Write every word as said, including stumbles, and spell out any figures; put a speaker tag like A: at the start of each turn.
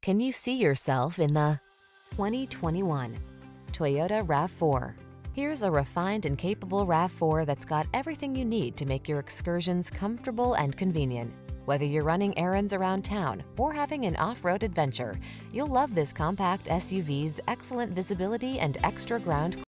A: Can you see yourself in the twenty twenty-one Toyota RAV four? Here's a refined and capable RAV four that's got everything you need to make your excursions comfortable and convenient. Whether you're running errands around town or having an off-road adventure, you'll love this compact S U V's excellent visibility and extra ground